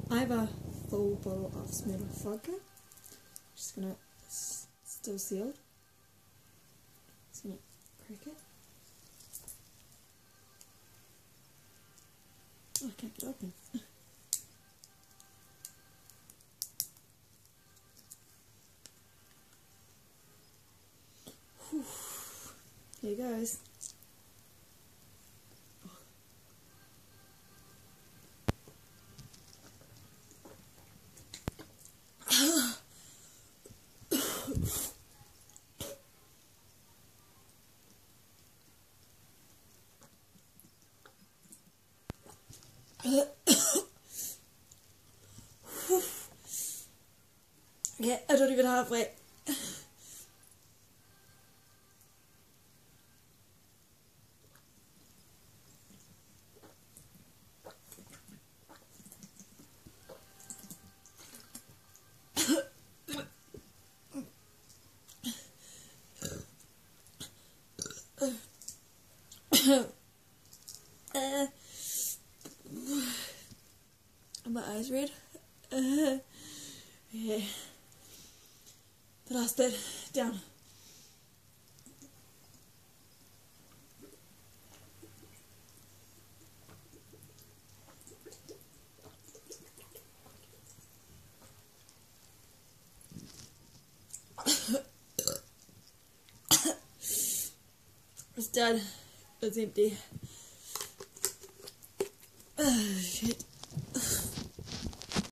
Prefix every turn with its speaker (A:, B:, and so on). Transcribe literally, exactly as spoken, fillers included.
A: I have a full bottle of Smirnoff vodka. Just gonna, it's still sealed. Just gonna crack it. Oh, I can't get it open. Here goes. Yeah, I don't even halfway. uh, my eyes red. Uh, yeah. The last bit down. It's done. It's empty. Oh, shit.